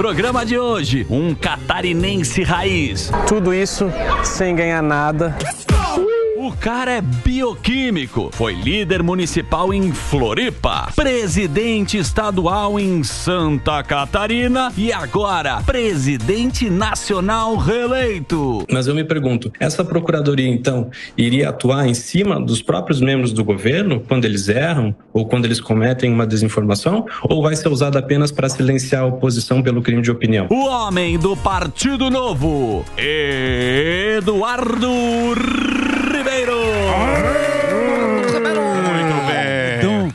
programa de hoje, um catarinense raiz. Tudo isso sem ganhar nada. O cara é bioquímico, foi líder municipal em Floripa, presidente estadual em Santa Catarina e agora presidente nacional reeleito. Mas eu me pergunto, essa procuradoria então iria atuar em cima dos próprios membros do governo quando eles erram ou quando eles cometem uma desinformação, ou vai ser usada apenas para silenciar a oposição pelo crime de opinião? O homem do Partido Novo, Eduardo Ribeiro. Muito bem.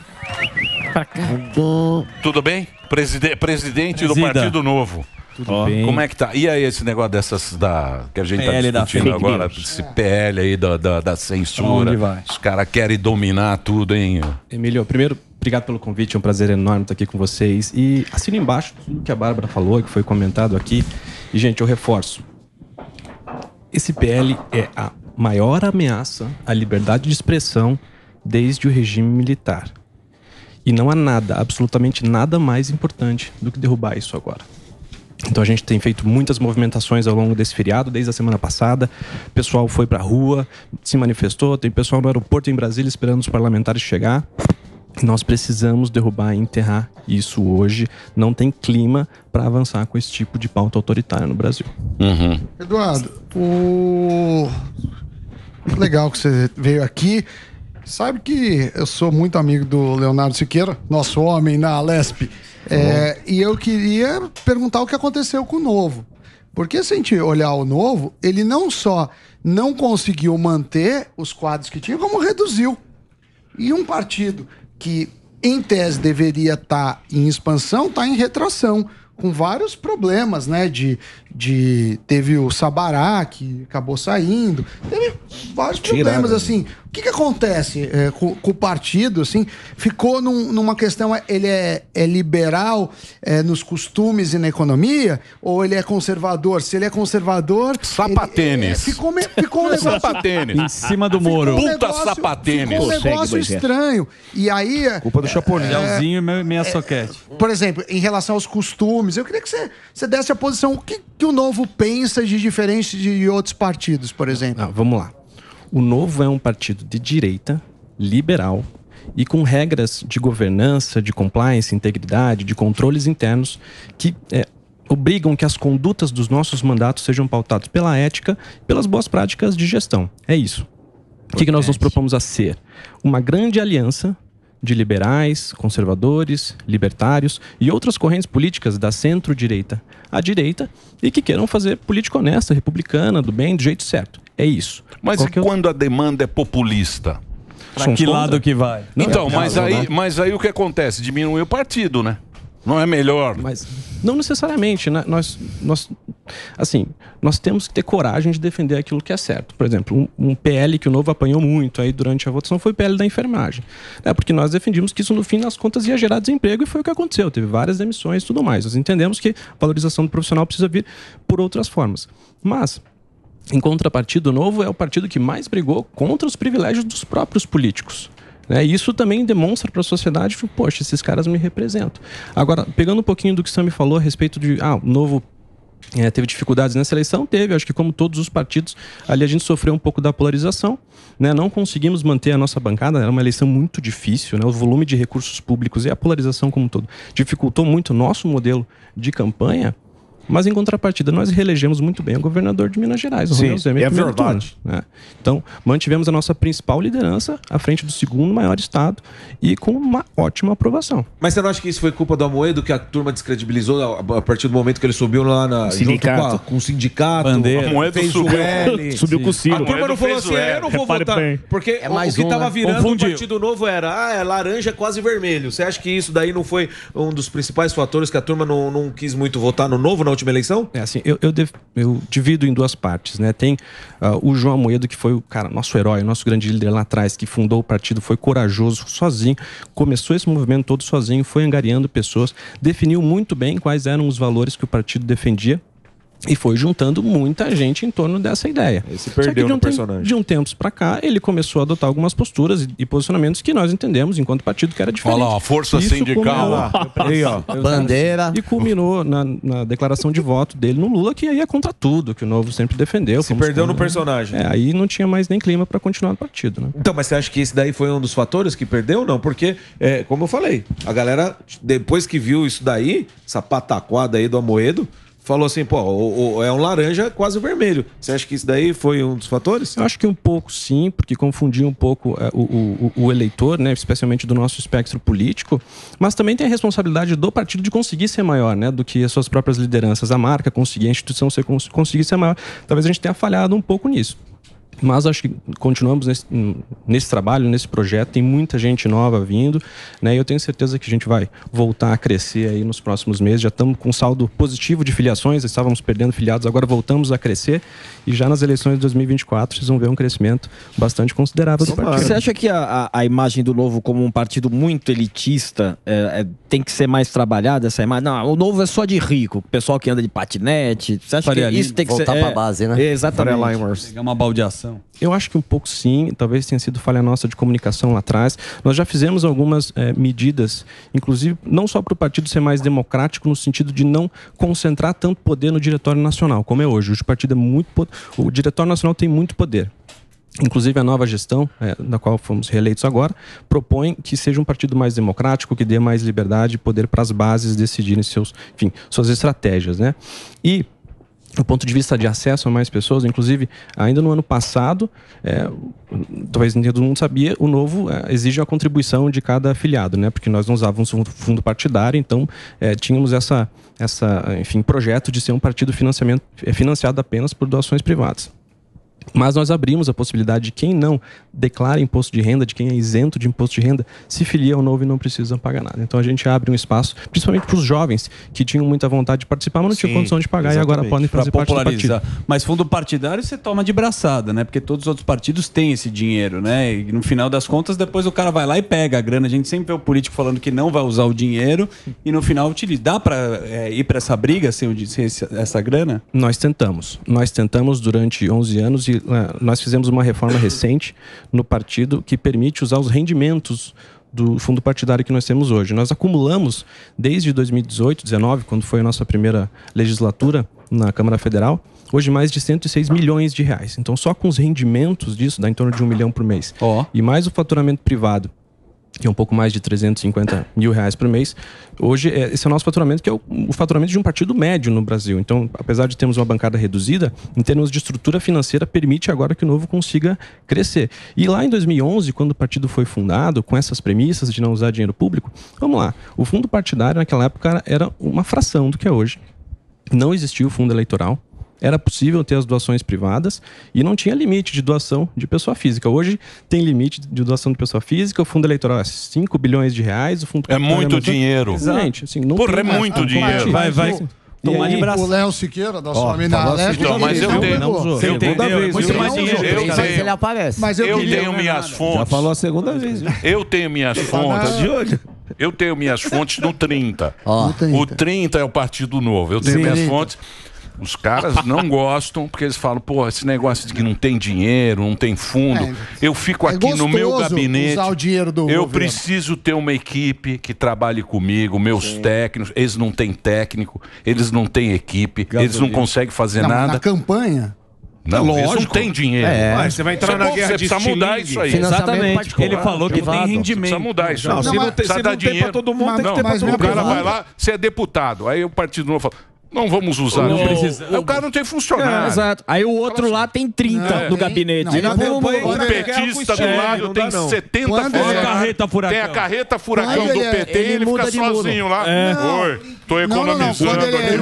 Tudo bem? Presidente do Partido Novo. Tudo bem. Como é que tá? E aí esse negócio dessas que a gente PL tá discutindo agora, esse PL aí da censura. Onde vai? Os caras querem dominar tudo, hein? Emílio, primeiro, obrigado pelo convite, é um prazer enorme estar aqui com vocês. E assino embaixo tudo que a Bárbara falou, que foi comentado aqui. E, gente, eu reforço. Esse PL é a maior ameaça à liberdade de expressão desde o regime militar. E não há nada, absolutamente nada mais importante do que derrubar isso agora. Então a gente tem feito muitas movimentações ao longo desse feriado, desde a semana passada. O pessoal foi para a rua, se manifestou, tem pessoal no aeroporto em Brasília esperando os parlamentares chegar. Nós precisamos derrubar e enterrar isso hoje. Não tem clima para avançar com esse tipo de pauta autoritária no Brasil. Eduardo, legal que você veio aqui. Sabe que eu sou muito amigo do Leonardo Siqueira, nosso homem na Alesp. E eu queria perguntar o que aconteceu com o Novo. Porque se a gente olhar o Novo, ele não só não conseguiu manter os quadros que tinha, como reduziu. E um partido que, em tese, deveria estar em expansão, está em retração, com vários problemas, né? Teve o Sabará, que acabou saindo. Teve vários problemas, assim. O que acontece com o partido, assim? Ficou numa questão, ele é liberal nos costumes e na economia? Ou ele é conservador? Se ele é conservador... Sapatênis. Ficou um negócio... Sapatênis. Em cima do muro. Puta sapatênis. Ficou um negócio estranho. E aí... Culpa do Chapolin. Gelzinho e meia soquete. Por exemplo, em relação aos costumes, eu queria que você desse a posição. O que o Novo pensa de diferente de outros partidos, por exemplo? Vamos lá. O Novo é um partido de direita, liberal e com regras de governança, de compliance, integridade, de controles internos que obrigam que as condutas dos nossos mandatos sejam pautadas pela ética e pelas boas práticas de gestão. É isso. O que nós nos propomos a ser? Uma grande aliança de liberais, conservadores, libertários e outras correntes políticas da centro-direita à direita e que queiram fazer política honesta, republicana, do bem, do jeito certo. É isso. Mas e quando a demanda é populista? Pra que lado que vai? Então, mas aí o que acontece? Diminui o partido, né? Não é melhor? Mas não necessariamente, né? Nós temos que ter coragem de defender aquilo que é certo. Por exemplo, um PL que o Novo apanhou muito aí durante a votação foi o PL da enfermagem. Porque nós defendimos que isso, no fim das contas, ia gerar desemprego e foi o que aconteceu. Teve várias demissões e tudo mais. Nós entendemos que a valorização do profissional precisa vir por outras formas. Mas, em contrapartida, o Novo é o partido que mais brigou contra os privilégios dos próprios políticos. Isso também demonstra para a sociedade que, poxa, esses caras me representam. Agora, pegando um pouquinho do que o Sam me falou a respeito de o Novo teve dificuldades nessa eleição, acho que como todos os partidos, ali a gente sofreu um pouco da polarização, não conseguimos manter a nossa bancada, era uma eleição muito difícil, o volume de recursos públicos e a polarização como um todo dificultou muito o nosso modelo de campanha. Mas, em contrapartida, nós reelegemos muito bem o governador de Minas Gerais, o Romeu Zema. É verdade. Então, mantivemos a nossa principal liderança à frente do segundo maior estado e com uma ótima aprovação. Mas você não acha que isso foi culpa do Amoedo, que a turma descredibilizou a partir do momento que ele subiu lá junto com o sindicato? Bandeira. Amoedo subiu com o Ciro. A turma não falou assim, eu não vou votar. Porque o que estava virando o Partido Novo era laranja quase vermelho. Você acha que isso daí não foi um dos principais fatores que a turma não quis muito votar no Novo, na última eleição? Eu divido em duas partes, Tem o João Amoedo, que foi o nosso herói, nosso grande líder lá atrás, que fundou o partido, foi corajoso, sozinho, começou esse movimento todo sozinho, foi angariando pessoas, definiu muito bem quais eram os valores que o partido defendia. E foi juntando muita gente em torno dessa ideia. Esse perdeu no personagem. De um tempo para cá, ele começou a adotar algumas posturas e posicionamentos que nós entendemos, enquanto partido, que era diferente. Olha lá, a força sindical. Bandeira. E culminou na declaração de voto dele no Lula, que aí é contra tudo, que o Novo sempre defendeu. Se perdeu no personagem. Aí não tinha mais nem clima para continuar no partido, né? Então, mas você acha que esse daí foi um dos fatores que perdeu ou não? Porque, como eu falei, a galera, depois que viu isso daí, essa pataquada aí do Amoedo, falou assim, pô, é um laranja quase vermelho. Você acha que isso daí foi um dos fatores? Eu acho que um pouco sim, porque confundiu um pouco o eleitor, né, especialmente do nosso espectro político, mas também tem a responsabilidade do partido de conseguir ser maior, né, do que as suas próprias lideranças, a marca conseguir, a instituição conseguir ser maior. Talvez a gente tenha falhado um pouco nisso. Mas acho que continuamos nesse trabalho, nesse projeto, tem muita gente nova vindo, né? E eu tenho certeza que a gente vai voltar a crescer aí nos próximos meses. Já estamos com um saldo positivo de filiações, estávamos perdendo filiados, agora voltamos a crescer. E já nas eleições de 2024 vocês vão ver um crescimento bastante considerável do partido. Você acha que a imagem do Novo como um partido muito elitista tem que ser mais trabalhada, essa imagem? Não, o Novo é só de rico, o pessoal que anda de patinete. Você acha que isso tem que voltar ser... pra base, né? Exatamente. Pegar uma baldeação. Eu acho que um pouco sim, talvez tenha sido falha nossa de comunicação lá atrás. Nós já fizemos algumas medidas, inclusive não só para o partido ser mais democrático, no sentido de não concentrar tanto poder no Diretório Nacional, como é hoje. O partido é o Diretório Nacional tem muito poder. Inclusive a nova gestão, da qual fomos reeleitos agora, propõe que seja um partido mais democrático, que dê mais liberdade e poder para as bases decidirem suas estratégias, né? E do ponto de vista de acesso a mais pessoas, inclusive, ainda no ano passado, talvez nem todo mundo sabia, o Novo exige a contribuição de cada afiliado, né? Porque nós não usávamos fundo partidário, então tínhamos enfim, projeto de ser um partido financiado apenas por doações privadas. Mas nós abrimos a possibilidade de quem não declara imposto de renda, de quem é isento de imposto de renda, se filia ao Novo e não precisa pagar nada. Então a gente abre um espaço, principalmente para os jovens que tinham muita vontade de participar, mas não tinham condição de pagar, exatamente, e agora podem fazer parte do partido. Mas fundo partidário você toma de braçada, né? Porque todos os outros partidos têm esse dinheiro, né? E no final das contas, depois o cara vai lá e pega a grana. A gente sempre vê o político falando que não vai usar o dinheiro e no final utiliza. Dá para ir para essa briga sem essa grana? Nós tentamos durante 11 anos e nós fizemos uma reforma recente no partido que permite usar os rendimentos do fundo partidário que nós temos hoje. Nós acumulamos desde 2018, 2019, quando foi a nossa primeira legislatura na Câmara Federal, hoje mais de 106 milhões de reais. Então só com os rendimentos disso dá em torno de 1 milhão por mês. E mais o faturamento privado, que é um pouco mais de 350 mil reais por mês. Hoje, esse é o nosso faturamento, que é o faturamento de um partido médio no Brasil. Então, apesar de termos uma bancada reduzida, em termos de estrutura financeira, permite agora que o Novo consiga crescer. E lá em 2011, quando o partido foi fundado, com essas premissas de não usar dinheiro público, vamos lá, o fundo partidário naquela época era uma fração do que é hoje. Não existia o fundo eleitoral. Era possível ter as doações privadas e não tinha limite de doação de pessoa física. Hoje tem limite de doação de pessoa física, o fundo eleitoral é 5 bilhões de reais, o fundo... É muito dinheiro. Exatamente. Assim, não Porra, é muito dinheiro. Vai. Tomar de braço. O Léo Siqueira, da sua mina Leste. Então, mas eu tenho. Segunda vez. Muito mais dinheiro. Ele aparece. Mas Eu tenho minhas fontes. Já falou a segunda vez. Eu tenho minhas fontes. De olho. Eu tenho minhas fontes no 30. O 30 é o Partido Novo. Eu tenho minhas fontes. Os caras não gostam, porque eles falam, pô, esse negócio de que não tem dinheiro, não tem fundo. Eu fico aqui no meu gabinete. Usar o dinheiro do eu governo. preciso ter uma equipe que trabalhe comigo, meus técnicos. Eles não têm técnico, eles não têm equipe, eles não conseguem fazer nada. Na campanha. Não, eles não têm dinheiro. Mas você vai entrar na guerra de precisa mudar isso aí. Exatamente. Ele falou que tem rendimento. Precisa mudar isso. Não, se não tem pra todo mundo, tem que ter pra todo mundo. O cara vai lá, você é deputado. Aí o Partido Novo fala, não vamos usar. Não precisa. Aí o cara não tem funcionário. Exato. Aí o outro lá tem 30 no gabinete. O petista do lado tem 70 furacão. Tem a carreta furacão do PT e ele fica sozinho lá. Oi, tô economizando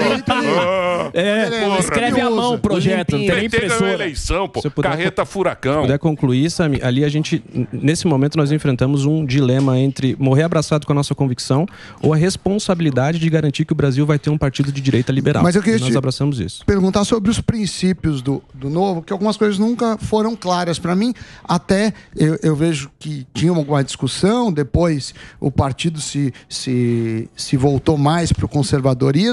aqui. Escreve à mão o projeto. Não tem PT ganhou a eleição, pô. Carreta furacão. Se puder concluir, Sami, ali a gente, nesse momento nós enfrentamos um dilema entre morrer abraçado com a nossa convicção ou a responsabilidade de garantir que o Brasil vai ter um partido de direita liberal. Mas eu queria nós abraçamos isso. Perguntar sobre os princípios do Novo, que algumas coisas nunca foram claras para mim. Até eu vejo que tinha alguma discussão, depois o partido se voltou mais para o conservadorismo,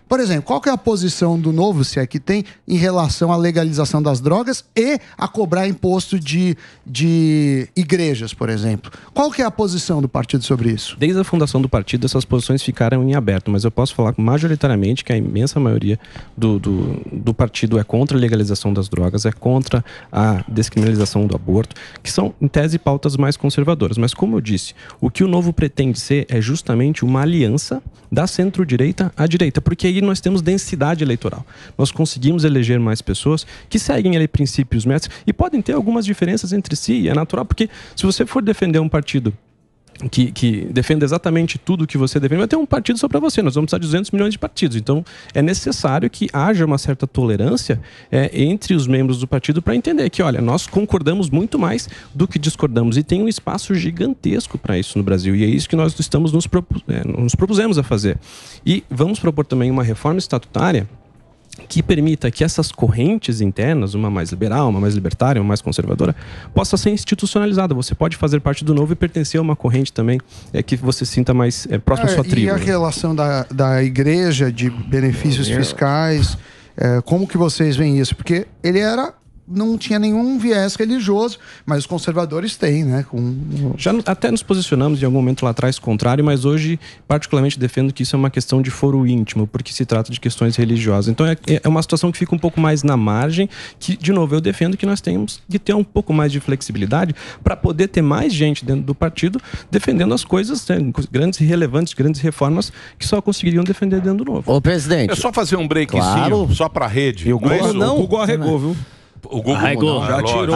Por exemplo, qual que é a posição do Novo, se é que tem, em relação à legalização das drogas e a cobrar imposto de igrejas, por exemplo? Qual que é a posição do partido sobre isso? Desde a fundação do partido, essas posições ficaram em aberto, mas eu posso falar majoritariamente que a imensa maioria do partido é contra a legalização das drogas, é contra a descriminalização do aborto, que são, em tese, pautas mais conservadoras. Mas, como eu disse, o que o Novo pretende ser é justamente uma aliança da centro-direita à direita, porque aí nós temos densidade eleitoral. Nós conseguimos eleger mais pessoas que seguem ali princípios médicos e podem ter algumas diferenças entre si, e é natural, porque se você for defender um partido que defenda exatamente tudo que você defende, vai ter um partido só para você. Nós vamos precisar de 200 milhões de partidos. Então, é necessário que haja uma certa tolerância entre os membros do partido para entender que, olha, nós concordamos muito mais do que discordamos e tem um espaço gigantesco para isso no Brasil. E é isso que nós estamos nos propusemos a fazer. E vamos propor também uma reforma estatutária que permita que essas correntes internas, uma mais liberal, uma mais libertária, uma mais conservadora, possa ser institucionalizada. Você pode fazer parte do Novo e pertencer a uma corrente também que você sinta mais próximo à sua tribo. E a relação da igreja, de benefícios fiscais, como que vocês veem isso? Porque ele não tinha nenhum viés religioso, mas os conservadores têm, né? Já até nos posicionamos em algum momento lá atrás contrário, mas hoje particularmente defendo que isso é uma questão de foro íntimo, porque se trata de questões religiosas. Então é uma situação que fica um pouco mais na margem, que, de novo, eu defendo que nós temos que ter um pouco mais de flexibilidade para poder ter mais gente dentro do partido defendendo as coisas grandes e relevantes, grandes reformas que só conseguiriam defender dentro do Novo. Ô, presidente. É só fazer um breakzinho, só para a rede. E o Google arregou, viu? O Google arregou, já tirou.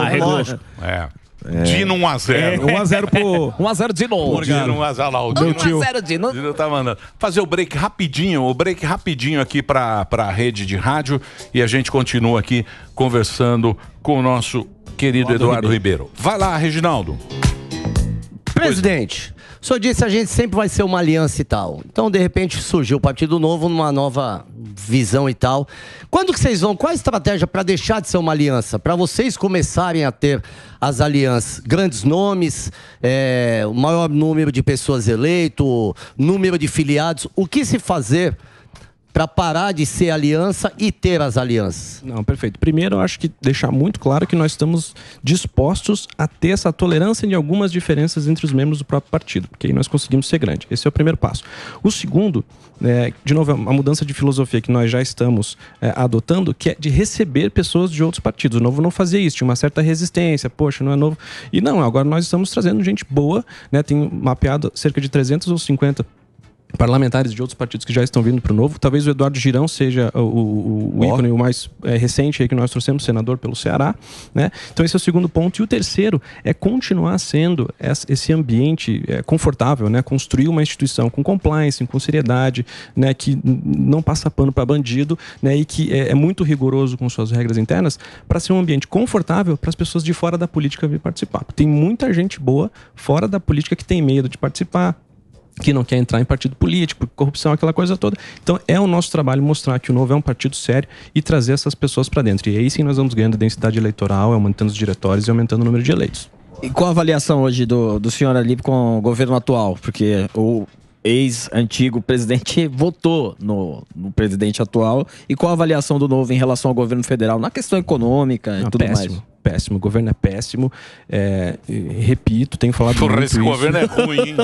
Dino 1-0. 1-0 pro... 1-0 Dino. Dino 1-0 lá. O Dino 1-0 Dino. Dino tá mandando. Fazer o break rapidinho aqui pra rede de rádio e a gente continua aqui conversando com o nosso querido Eduardo Ribeiro. Vai lá, Reginaldo. Presidente, o senhor disse que a gente sempre vai ser uma aliança e tal. Então, de repente, surgiu o Partido Novo numa nova visão e tal. Quando que vocês vão? Qual a estratégia para deixar de ser uma aliança? Para vocês começarem a ter as alianças, grandes nomes, o maior número de pessoas eleitas, número de filiados. O que se fazer para parar de ser aliança e ter as alianças? Não, perfeito. Primeiro, eu acho que deixar muito claro que nós estamos dispostos a ter essa tolerância de algumas diferenças entre os membros do próprio partido, porque aí nós conseguimos ser grande. Esse é o primeiro passo. O segundo, de novo, é uma mudança de filosofia que nós já estamos adotando, que é de receber pessoas de outros partidos. O Novo não fazia isso, tinha uma certa resistência, poxa, não é Novo. E não, agora nós estamos trazendo gente boa, né? Tem mapeado cerca de 350 parlamentares de outros partidos que já estão vindo para o Novo. Talvez o Eduardo Girão seja o ícone, o mais recente aí que nós trouxemos, senador pelo Ceará, né? Então esse é o segundo ponto. E o terceiro é continuar sendo esse ambiente confortável, né? Construir uma instituição com compliance, com seriedade, né? Que não passa pano para bandido, né? E que é muito rigoroso com suas regras internas, para ser um ambiente confortável para as pessoas de fora da política vir participar. Tem muita gente boa fora da política que tem medo de participar, que não quer entrar em partido político, corrupção, aquela coisa toda. Então é o nosso trabalho mostrar que o Novo é um partido sério e trazer essas pessoas para dentro. E aí sim nós vamos ganhando densidade eleitoral, aumentando os diretórios e aumentando o número de eleitos. E qual a avaliação hoje do senhor ali com o governo atual? Porque o ex-antigo presidente votou no presidente atual. E qual a avaliação do Novo em relação ao governo federal na questão econômica e tudo mais? Péssimo, o governo é péssimo. Repito, tenho falado muito esse isso. governo é ruim, hein?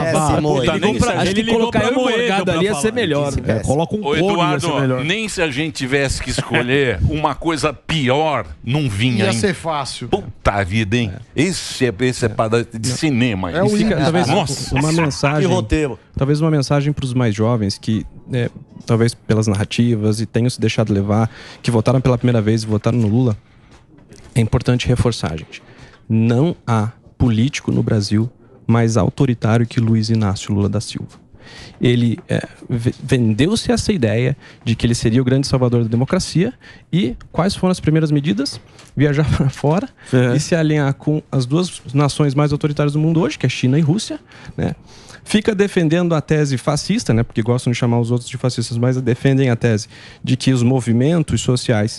Acho que colocar eu e Morgado ali ia ser melhor. Coloca um cone, Eduardo, ia ser melhor. Nem se a gente tivesse que escolher uma coisa pior, não vinha, Ia hein? ser fácil. Puta vida, hein? Esse é para de cinema. E fica, talvez, Nossa, uma mensagem. Que roteiro. Talvez uma mensagem para os mais jovens que, talvez pelas narrativas e tenham se deixado levar, que votaram pela primeira vez e votaram no Lula. É importante reforçar, gente. Não há político no Brasil mais autoritário que Luiz Inácio Lula da Silva. Ele vendeu-se essa ideia de que ele seria o grande salvador da democracia. E quais foram as primeiras medidas? Viajar para fora e se alinhar com as duas nações mais autoritárias do mundo hoje, que é China e Rússia, né? Fica defendendo a tese fascista, né? Porque gostam de chamar os outros de fascistas, mas defendem a tese de que os movimentos sociais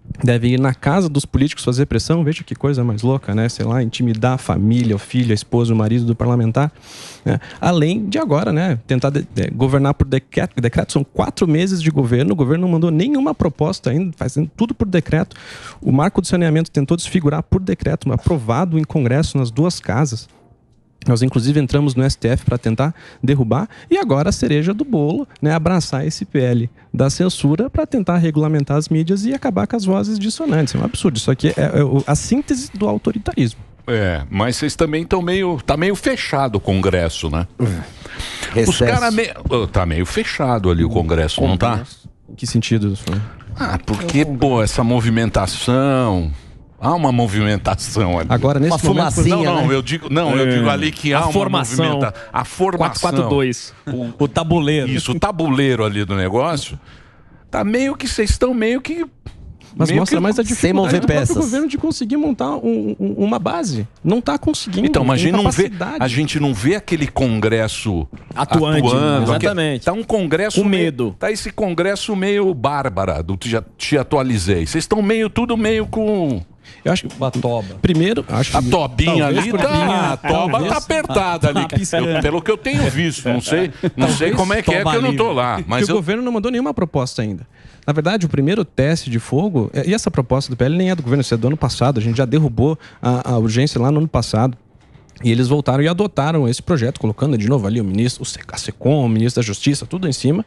devem ir na casa dos políticos fazer pressão. Veja que coisa mais louca, né? Sei lá, intimidar a família, o filho, a esposa, o marido do parlamentar. Né? Além de agora, né? Tentar governar por decreto. São 4 meses de governo. O governo não mandou nenhuma proposta ainda, fazendo tudo por decreto. O marco do saneamento tentou desfigurar por decreto, aprovado em Congresso nas 2 casas. Nós, inclusive, entramos no STF para tentar derrubar, e agora a cereja do bolo, né, abraçar esse PL da censura para tentar regulamentar as mídias e acabar com as vozes dissonantes. É um absurdo. Isso aqui é a síntese do autoritarismo. Mas vocês também estão tá meio fechado o Congresso, né? Os caras tá meio fechado ali o Congresso, não tá? Em que sentido? Porque, essa movimentação... Há uma movimentação ali. Agora, nesse uma momento... fumacinha, eu digo ali que há uma movimentação. A formação. 4-4-2. O tabuleiro. Isso, o tabuleiro ali do negócio. Tá meio que, vocês estão meio que... Mas mostra mais a dificuldade do próprio peças. governo de conseguir montar uma base. Não está conseguindo. Então, mas a gente não vê aquele Congresso atuando. Exatamente. Tá um Congresso... Com medo. Tá esse Congresso meio bárbara, do Te Atualizei. Vocês estão tudo meio com... Eu acho que uma toba. Primeiro, acho que a tobinha ali a toba tá apertada ali. Pelo que eu tenho visto, não sei como é que eu não tô lá. Mas o governo não mandou nenhuma proposta ainda. Na verdade, o primeiro teste de fogo, e essa proposta do PL nem é do governo, isso é do ano passado, a gente já derrubou a urgência lá no ano passado. E eles voltaram e adotaram esse projeto, colocando de novo ali o ministro, a SECOM, o ministro da Justiça, tudo em cima.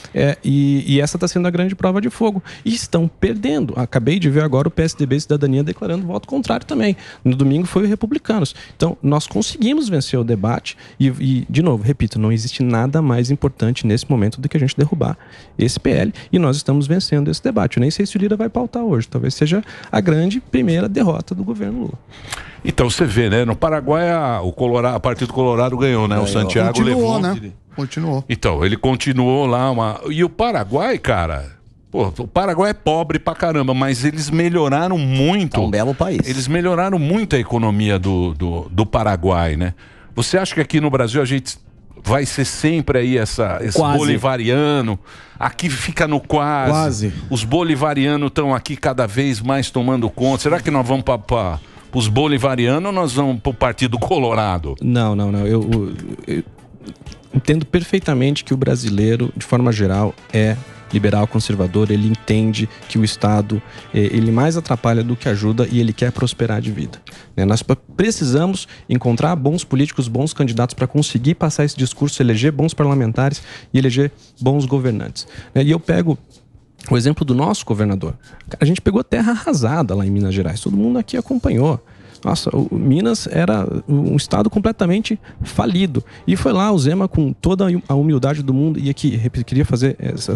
E essa está sendo a grande prova de fogo. E estão perdendo. Acabei de ver agora o PSDB e Cidadania declarando voto contrário também. No domingo foi os republicanos. Então, nós conseguimos vencer o debate e, de novo, repito, não existe nada mais importante nesse momento do que a gente derrubar esse PL. E nós estamos vencendo esse debate. Eu nem sei se o Lira vai pautar hoje. Talvez seja a grande primeira derrota do governo Lula. Então você vê, né? No Paraguai o Partido Colorado ganhou, né? O Santiago levou. Né? Continuou. Então, ele continuou lá. E o Paraguai, cara... o Paraguai é pobre pra caramba, mas eles melhoraram muito. É um belo país. Eles melhoraram muito a economia do Paraguai, né? Você acha que aqui no Brasil a gente vai ser sempre aí esse bolivariano? Aqui fica no quase. Os bolivarianos estão aqui cada vez mais tomando conta. Será que nós vamos para os bolivarianos ou nós vamos para o Partido Colorado? Não. Eu entendo perfeitamente que o brasileiro, de forma geral, é liberal conservador. Ele entende que o Estado ele mais atrapalha do que ajuda e ele quer prosperar de vida. Nós precisamos encontrar bons políticos, bons candidatos para conseguir passar esse discurso, eleger bons parlamentares e eleger bons governantes. E eu pego o exemplo do nosso governador. A gente pegou terra arrasada lá em Minas Gerais. Todo mundo aqui acompanhou. Nossa, Minas era um estado completamente falido. E foi lá o Zema com toda a humildade do mundo. E aqui, queria fazer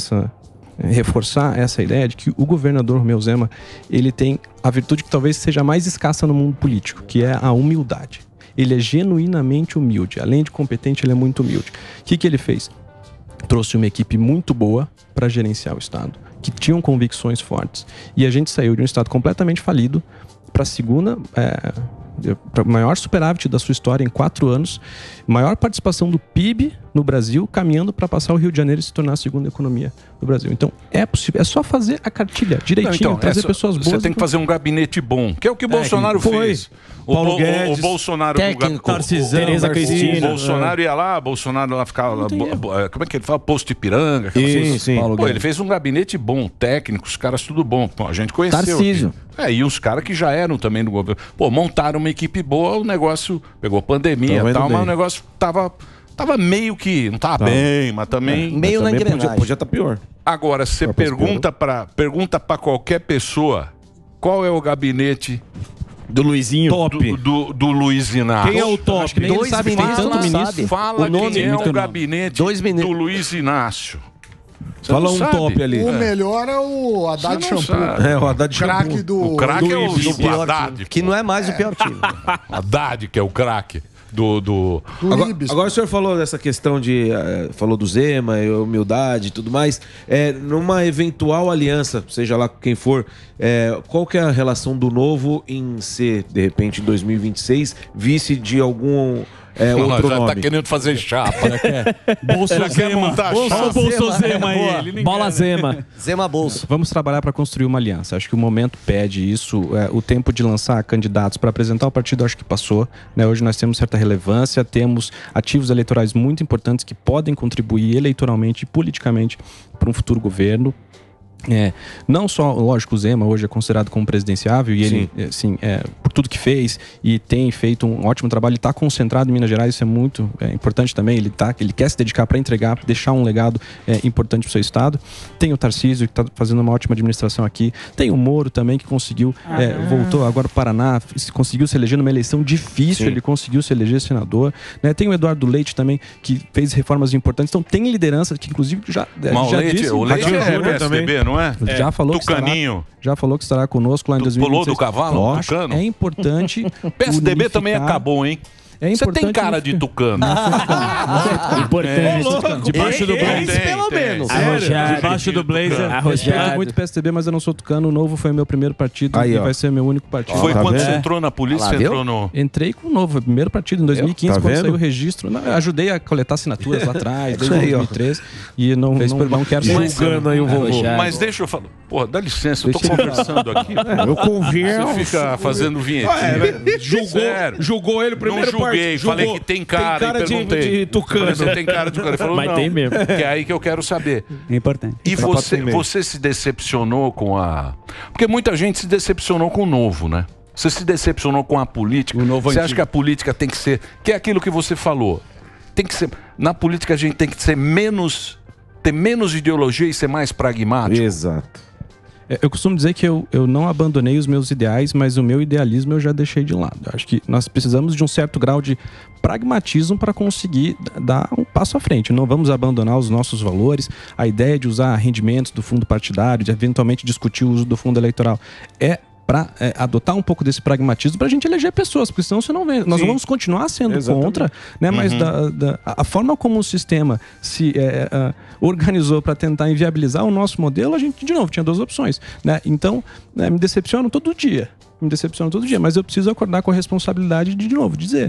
reforçar essa ideia de que o governador Romeu Zema, ele tem a virtude que talvez seja mais escassa no mundo político, que é a humildade. Ele é genuinamente humilde. Além de competente, ele é muito humilde. O que ele fez? Trouxe uma equipe muito boa para gerenciar o estado, que tinham convicções fortes. E a gente saiu de um estado completamente falido para a segunda, para o maior superávit da sua história em 4 anos, maior participação do PIB no Brasil, caminhando para passar o Rio de Janeiro e se tornar a segunda economia do Brasil. Então, é possível, é só fazer a cartilha direitinho, trazer pessoas boas. Você tem que fazer um gabinete bom, que é o que o Bolsonaro fez. Paulo Guedes, o Bolsonaro, Tereza Cristina. O Bolsonaro ia lá, Bolsonaro lá ficava, como é que ele fala? Posto Ipiranga. Sim. Ele fez um gabinete bom, técnico, os caras tudo bom. A gente conheceu. Tarcísio. E os caras que já eram também do governo. Montaram uma equipe boa, o negócio pegou pandemia e tal, mas o negócio tava meio que, não tava bem, mas também... Meio na engrenagem. Podia estar pior. Agora, você pergunta pra qualquer pessoa qual é o gabinete do Luizinho top do Luiz Inácio. Quem é o top? Fala quem é o gabinete do Luiz Inácio. Fala um top ali. O melhor é o Haddad Shampoo. O Haddad Shampoo. O craque é o Haddad. Que não é mais o pior time. Haddad, que é o craque. Agora o senhor falou dessa questão de... falou do Zema, humildade e tudo mais. Numa eventual aliança, seja lá quem for, qual que é a relação do Novo em ser, de repente, em 2026, vice de algum outro nome. Tá querendo fazer chapa. Bolsozema. Olha o Bolsozema aí. Bola Zema. Zema Bolso. Vamos trabalhar para construir uma aliança. Acho que o momento pede isso. O tempo de lançar candidatos para apresentar o partido acho que passou. Né? Hoje nós temos certa relevância, temos ativos eleitorais muito importantes que podem contribuir eleitoralmente e politicamente para um futuro governo. Não só, lógico, o Zema hoje é considerado como presidenciável e ele, por tudo que fez e tem feito um ótimo trabalho, ele está concentrado em Minas Gerais, isso é muito importante também, ele quer se dedicar para entregar, deixar um legado importante para o seu estado. Tem o Tarcísio, que está fazendo uma ótima administração aqui, tem o Moro também, que conseguiu, voltou agora para o Paraná, conseguiu se eleger numa eleição difícil, ele conseguiu se eleger senador, né? Tem o Eduardo Leite também, que fez reformas importantes, então tem liderança que inclusive já disse... O Leite é PSDB, não é? Já falou Tucaninho. Já falou que estará conosco lá em 2026. Pulou do cavalo? Tucano? É importante. PSDB também acabou, hein? Você tem cara de tucano. Importante. Debaixo do blazer. Pelo menos. Debaixo do blazer. Respeito muito o PSDB, mas eu não sou tucano. O Novo foi meu primeiro partido e vai ser meu único partido. Foi quando você entrou na polícia? Você entrou no... Entrei com o Novo, foi o primeiro partido em 2015, quando saiu o registro. Eu ajudei a coletar assinaturas lá atrás, desde 2013. E não quero ser julgando aí o vovô. Mas deixa eu falar. Porra, dá licença, eu tô conversando aqui. Eu convido. Você fica fazendo vinheta. Julgou ele primeiro. Não julguei, falei que tem cara e perguntei. De tucano. Você tem cara de tucano. Ele falou, mas não, tem mesmo. que é aí que eu quero saber. É importante. E você se decepcionou com a... Porque muita gente se decepcionou com o Novo, né? Você se decepcionou com a política. Você acha que a política tem que ser... Que é aquilo que você falou. Tem que ser... Na política a gente tem que ser menos... Ter menos ideologia e ser mais pragmático. Exato. Eu costumo dizer que eu não abandonei os meus ideais, mas o meu idealismo eu já deixei de lado. Eu acho que nós precisamos de um certo grau de pragmatismo para conseguir dar um passo à frente. Não vamos abandonar os nossos valores. A ideia de usar rendimentos do fundo partidário, de eventualmente discutir o uso do fundo eleitoral, para adotar um pouco desse pragmatismo para a gente eleger pessoas, porque senão você não vê. Nós vamos continuar sendo contra, né? Mas a forma como o sistema se organizou para tentar inviabilizar o nosso modelo, a gente, de novo, tinha duas opções, né? Então, me decepciono todo dia, mas eu preciso acordar com a responsabilidade de novo, dizer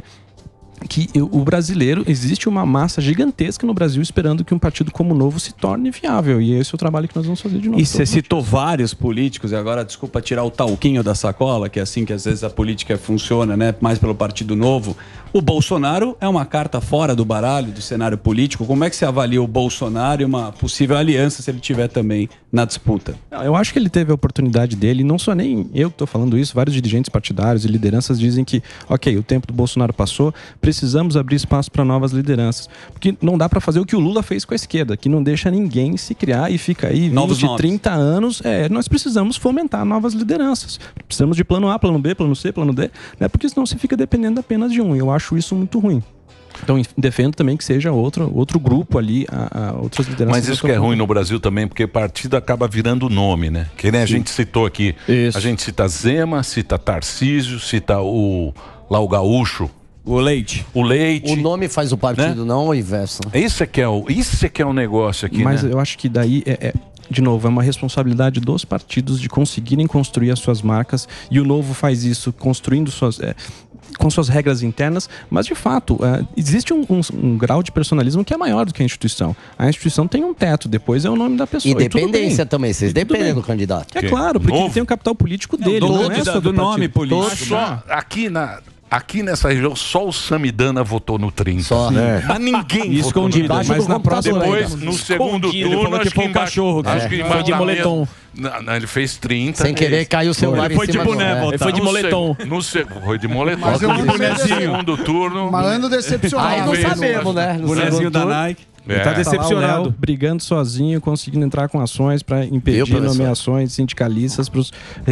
que o brasileiro, existe uma massa gigantesca no Brasil esperando que um partido como o Novo se torne viável, e esse é o trabalho que nós vamos fazer de novo. E você citou vários políticos, e agora, desculpa tirar o talquinho da sacola, que é assim que às vezes a política funciona, né? Mais pelo Partido Novo. O Bolsonaro é uma carta fora do baralho, do cenário político. Como é que você avalia o Bolsonaro e uma possível aliança, se ele tiver também na disputa? Eu acho que ele teve a oportunidade dele, não sou nem eu que estou falando isso, vários dirigentes partidários e lideranças dizem que, ok, o tempo do Bolsonaro passou, precisamos abrir espaço para novas lideranças. Porque não dá para fazer o que o Lula fez com a esquerda, que não deixa ninguém se criar e fica aí 20, 30 anos. Nós precisamos fomentar novas lideranças. Precisamos de plano A, plano B, plano C, plano D, né? Porque senão se fica dependendo apenas de um. Eu acho isso muito ruim. Então, defendo também que seja outro grupo ali, outras lideranças. Mas isso que é ruim no Brasil também, porque partido acaba virando nome, né? Que nem a gente citou aqui. Isso. A gente cita Zema, cita Tarcísio, cita o gaúcho. O Leite. O nome faz o partido, né? Não o inverso. Isso é que é o negócio aqui, mas né? Eu acho que daí de novo, é uma responsabilidade dos partidos de conseguirem construir as suas marcas, e o Novo faz isso construindo com suas regras internas, mas de fato existe um grau de personalismo que é maior do que a instituição. A instituição tem um teto, depois é o nome da pessoa. Independência também, vocês dependem do candidato. É claro, porque ele tem o capital político dele, não é só do nome político. Só aqui nessa região, só o Samidana votou no 30. Só. Mas ninguém escondido, mas na próxima depois, no segundo turno, acho que foi o cachorro. Acho que foi de moletom. Não, ele fez 30. Sem querer, caiu o celular em cima do boné. Ele foi de moletom. Foi de moletom. Mas eu no segundo turno. Mas ando decepcionado. Aí não sabemos, né? Bonezinho da Nike. Ele tá decepcionado, brigando sozinho, conseguindo entrar com ações para impedir nomeações sindicalistas para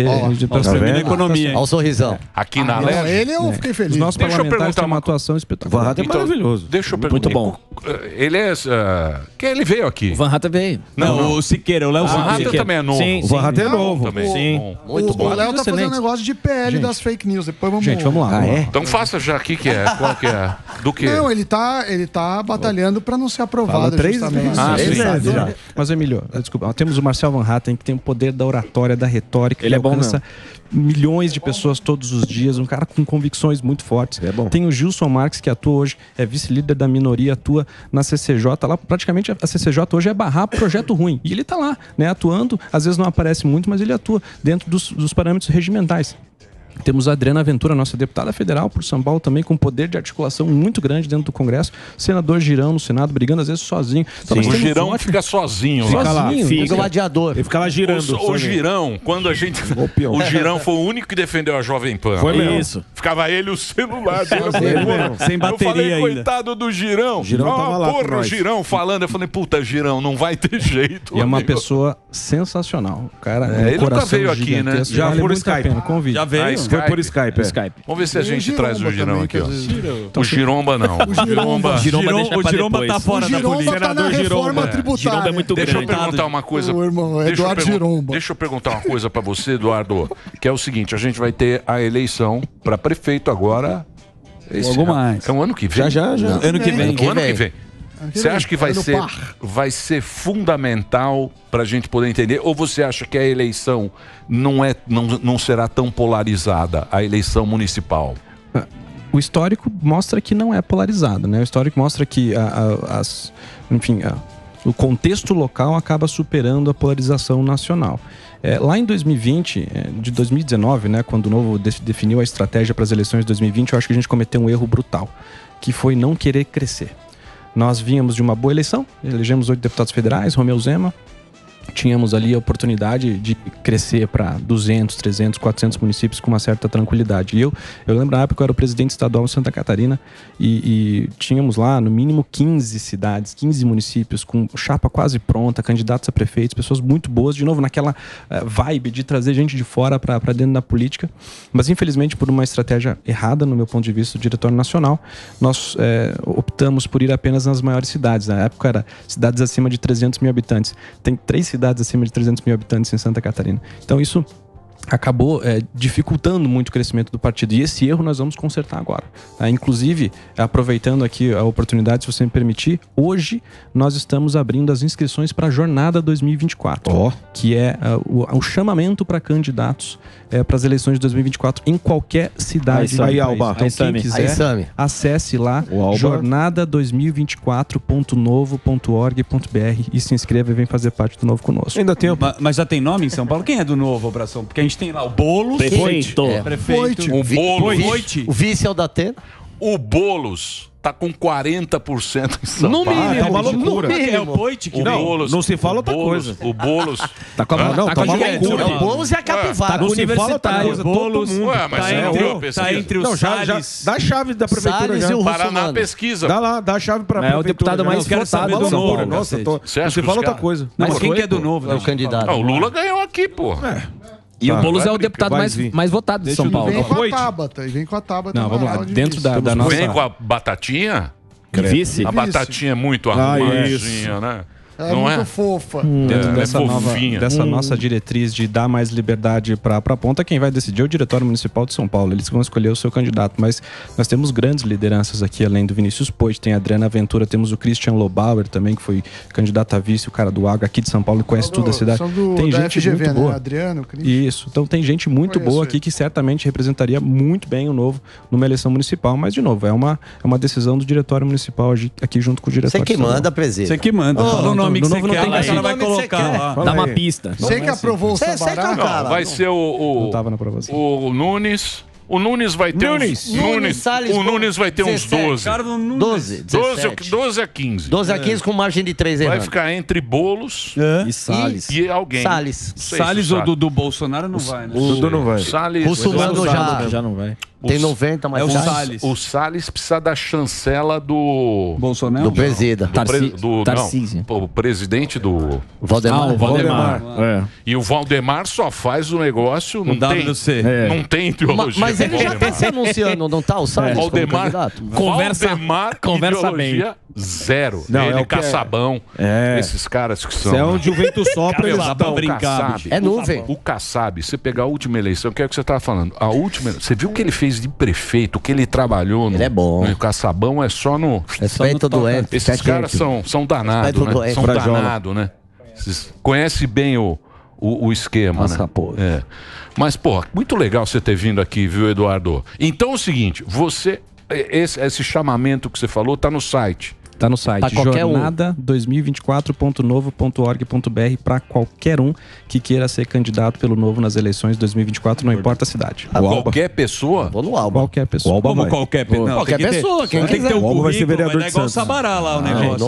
a economia. Olha o sorrisão. Aqui na Leste. Ele eu fiquei feliz. Os nossos parlamentares têm uma atuação espetacular. Van Hatten é maravilhoso. Deixa eu perguntar. Muito bom. Ele é... Ele veio aqui. O Van Hatten veio. Não, o Siqueira, o Léo Siqueira. O Van Hatten também é novo. Sim, o Van Hatten é novo. Também. Sim. Muito bom. O Léo tá fazendo um negócio de PL das fake news. Depois vamos lá. Então faça já aqui que é. Qual que é? Do que? Não, ele tá batalhando para não ser aprovado aprovado justamente. Mas, Emílio, desculpa, temos o Marcel Van Hatten, que tem o poder da oratória, da retórica. Ele é bom alcança milhões de pessoas todos os dias, um cara com convicções muito fortes. Tem o Gilson Marques, que atua hoje, é vice-líder da minoria, atua na CCJ. Lá, praticamente, a CCJ hoje é barrar projeto ruim. E ele está lá, né, atuando. Às vezes não aparece muito, mas ele atua dentro dos parâmetros regimentais. Temos a Adriana Ventura, nossa deputada federal por São Paulo, também com poder de articulação muito grande dentro do Congresso. Senador Girão no Senado, brigando às vezes sozinho. Então, o Girão fica sozinho. Fica gladiador. Ele fica lá girando. O Girão, quando a gente... O Girão foi o único que defendeu a Jovem Pan. Foi mesmo. Isso. Ficava ele e o celular dele. Sem bateria. Eu falei, ainda. coitado do Girão. Tava lá porra, o Girão falando. Eu falei, puta, Girão, não vai ter jeito. E é uma pessoa sensacional. O cara, ele nunca veio aqui, né? Já por Skype. Convite. Já veio? Foi por Skype. Vamos ver se a gente traz o Girão aqui, ó. Então, O Giromba não. O Giromba tá fora da política. Tá na reforma tributária. Giromba é muito Deixa eu grande. perguntar uma coisa. O irmão, Eduardo Giromba. Deixa eu perguntar uma coisa pra você, Eduardo, que é o seguinte, a gente vai ter a eleição pra prefeito agora. Logo mais. É o ano que vem? Já. Ano que vem. O ano que vem. Você acha que vai ser fundamental para a gente poder entender? Ou você acha que a eleição não será tão polarizada, a eleição municipal? O histórico mostra que não é polarizado, né? O histórico mostra que o contexto local acaba superando a polarização nacional. Lá em 2020, de 2019, né, quando o Novo definiu a estratégia para as eleições de 2020, eu acho que a gente cometeu um erro brutal, que foi não querer crescer. Nós vínhamos de uma boa eleição, elegemos 8 deputados federais, Romeu Zema, tínhamos ali a oportunidade de crescer para 200, 300, 400 municípios com uma certa tranquilidade. E eu lembro na época que eu era o presidente estadual em Santa Catarina e tínhamos lá no mínimo 15 cidades, 15 municípios com chapa quase pronta, candidatos a prefeitos, pessoas muito boas, de novo naquela vibe de trazer gente de fora para dentro da política. Mas infelizmente por uma estratégia errada, no meu ponto de vista, do Diretório Nacional, nós optamos por ir apenas nas maiores cidades. Na época era cidades acima de 300 mil habitantes. Tem 3 cidades acima de 300 mil habitantes em Santa Catarina. Então isso acabou dificultando muito o crescimento do partido. E esse erro nós vamos consertar agora. Inclusive, aproveitando aqui a oportunidade, se você me permitir, hoje nós estamos abrindo as inscrições para a Jornada 2024, que é o chamamento para candidatos para as eleições de 2024 em qualquer cidade. Aí, Alba. Então, quem quiser, acesse lá jornada2024.novo.org.br e se inscreva e vem fazer parte do Novo conosco. Ainda tem, mas já tem nome em São Paulo? Quem é do Novo, Abração? Porque a gente tem lá o Boulos. Prefeito. O Boulos. Voit. O vice é o da Atena. O Boulos tá com 40% em São Paulo. É uma loucura. É o Voit que não se fala outra coisa. O Boulos... Tá com a loucura. O Boulos é a capivara. Não se fala outra coisa. Todo mundo. Ué, mas você não viu a pesquisa? Tá entre os Salles. Dá a chave da prefeitura já. Paraná pesquisa. Dá lá, dá a chave pra É o deputado mais votado de São Paulo. Nossa, Você acha não se que fala os outra caras- coisa. Mas quem que é do Novo? É o candidato. O Lula ganhou aqui, pô. E o Boulos é o vai deputado vai mais, vir. mais votado de São Paulo. Vem com a Tabata. E vem com a Tabata. Não, vamos lá. hora de Dentro vice. da nossa... Vem com a batatinha? Vice? A batatinha é muito arrumadinha, né? É Não muito é? fofa. Dentro É dessa fofinha. nossa diretriz de dar mais liberdade para a ponta, quem vai decidir é o Diretório Municipal de São Paulo. Eles vão escolher o seu candidato, mas nós temos grandes lideranças aqui, além do Vinícius Poit, tem a Adriana Ventura, temos o Christian Lobauer também, que foi candidato a vice, o cara do Agro aqui de São Paulo, conhece tudo a cidade. Tem da gente FGV, muito boa. né? Adriano, Cris. Isso, então tem gente muito Conheço boa aqui ele. que certamente representaria muito bem o Novo numa eleição municipal, mas de novo, é uma decisão do Diretório Municipal aqui junto com o Diretório Você que Estadual. manda, presidente. Você que manda. Fala o nome que você quer. tem A cara vai nome que você colocar quer. lá. Dá uma pista. Você que aprovou o Você é Sambará? cara. Vai ser Não tava na aprovação. o Nunes. O Nunes vai ter Nunes. Nunes, Salles, o Nunes vai ter uns 17. 12. Cara do Nunes. 12, 12 a 15. 12 a 15 com margem de 3 Vai errando. ficar entre Boulos E Salles. e alguém. Salles. Não sei se Salles o ou do Bolsonaro não vai, né? O Dudu não vai. Salles. Russomano já Já não vai. tem 90, mas É o já- Salles. O Salles precisa da chancela do. Bolsonaro? do presida. Tarcísio. O presidente do. Valdemar. o Valdemar. E o Valdemar só faz o negócio. Não tem, WC. não tem ideologia. Mas ele já tá se anunciando, não tá? O Salles como Valdemar, candidato? Valdemar conversa ideologia zero. Não, Ele, é o que é. Caçabão. É. Esses caras que são. Se é onde o vento sopra, eles dá pra estão. brincar, Kassab. bicho. É nuvem. O Kassab, você pegar a última eleição, que é o que você estava falando. A última, você viu o que ele fez fez de prefeito, o que ele trabalhou no, ele é bom. No Caçabão é só no... Respeito doente. Esses caras são danados, né? São danados, né? Conhece bem o esquema, Nossa, né? É. Mas, pô, muito legal você ter vindo aqui, viu, Eduardo? Então é o seguinte, esse chamamento que você falou tá no site. Tá no site, jornada2024.novo.org.br, para qualquer um que queira ser candidato pelo Novo nas eleições de 2024, não importa a cidade. Qualquer pessoa? Vou no Alba. Qualquer pessoa. Como qualquer pessoa? Qualquer pessoa, quem tem que ter quiser. um currículo, vai ser vereador é igual o Sabará lá, o negócio. O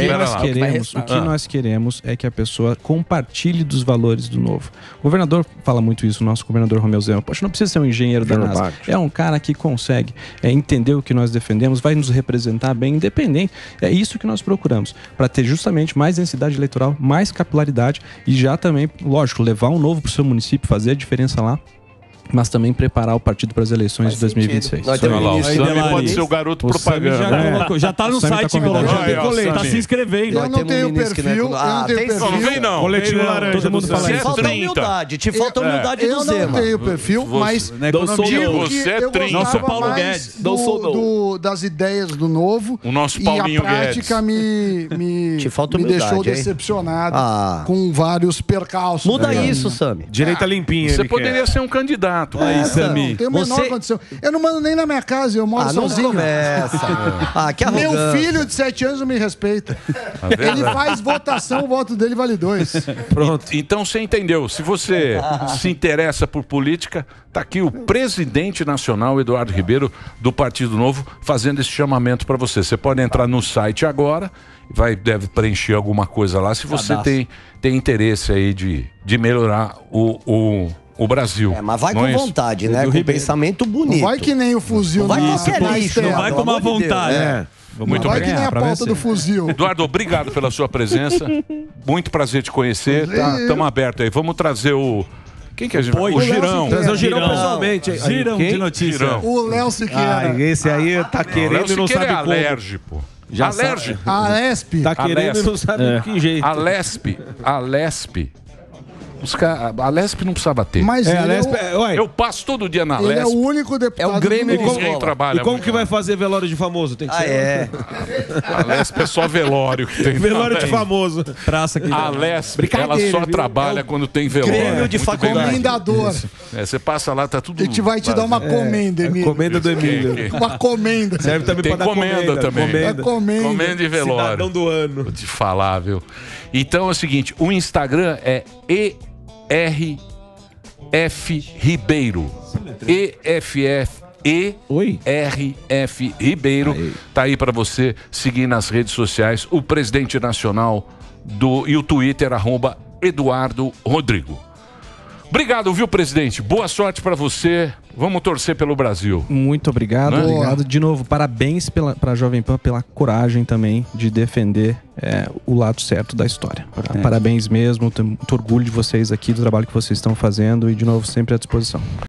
que nós queremos é que a pessoa compartilhe dos valores do Novo. O governador fala muito isso, o nosso governador Romeu Zema. Poxa, não precisa ser um engenheiro da NASA. É um cara que consegue entender o que nós defendemos, vai nos representar bem, independente. É isso que nós procuramos, para ter justamente mais densidade eleitoral, mais capilaridade e já também, lógico, levar um Novo para o seu município, fazer a diferença lá, mas também preparar o partido para as eleições de 2026. O Sami pode ser o garoto propaganda. Já tá no site, tá se inscrevendo. Eu não tenho perfil, Não vem não. Coletivo laranja. Todo mundo fala isso. Falta humildade, te falta humildade do Zema. Eu não tenho perfil, mas digo que eu gostava mais das ideias do Novo. O nosso Paulinho Guedes. E a prática me deixou decepcionado com vários percalços. Muda isso, Sami. Direita limpinha. Você poderia ser um candidato. Aí, Sami. Não tem a menor condição. Eu não mando nem na minha casa, eu moro sozinho. Que arrogância. Meu filho de 7 anos não me respeita. Ele faz votação, o voto dele vale 2. Pronto. Então você entendeu. Se você se interessa por política, tá aqui o presidente nacional, Eduardo Ribeiro, do Partido Novo, fazendo esse chamamento para você. Você pode entrar no site agora, deve preencher alguma coisa lá, se você tem interesse aí de melhorar o Brasil. Mas vai com vontade, né? Com pensamento bonito. Não vai que nem o fuzil. Não vai qualquer lixo. Não vai com uma vontade. Muito vai que nem a pauta do fuzil. Eduardo, obrigado pela sua presença. Muito prazer te conhecer. Estamos abertos aí. Vamos trazer o... Quem que é o Girão? Trazer o Girão pessoalmente. Girão de notícia. O Léo Siqueira. Esse aí tá querendo e não sabe como. Alérgico. Alérgico. A Lesp. Tá querendo e não sabe de que jeito. A Lesp. A Lesp não precisava ter. Mas eu passo todo dia na Lesp. Ele é o único deputado. É o Grêmio de escola. Trabalha. E como que vai fazer velório de famoso? Tem que ser. A Lesp é só velório que tem. Velório de famoso. Praça que a Lesp, ela só trabalha quando tem velório. Grêmio de comendador. Você passa lá, tá tudo. A gente vai te dar uma comenda, Emílio. Comenda do Emílio. Uma comenda. Serve também tem pra dar comenda também. Comenda e velório. Cidadão do ano. Vou te falar, viu? Então é o seguinte, o Instagram é ERF Ribeiro. ERF Ribeiro. Tá aí para você seguir nas redes sociais o presidente nacional e o Twitter, @Eduardo Rodrigo. Obrigado, viu, presidente? Boa sorte para você. Vamos torcer pelo Brasil. Muito obrigado. Né? Obrigado de novo. Parabéns para a Jovem Pan pela coragem também de defender o lado certo da história. Parabéns mesmo. Tenho muito orgulho de vocês aqui, do trabalho que vocês estão fazendo e, de novo, sempre à disposição.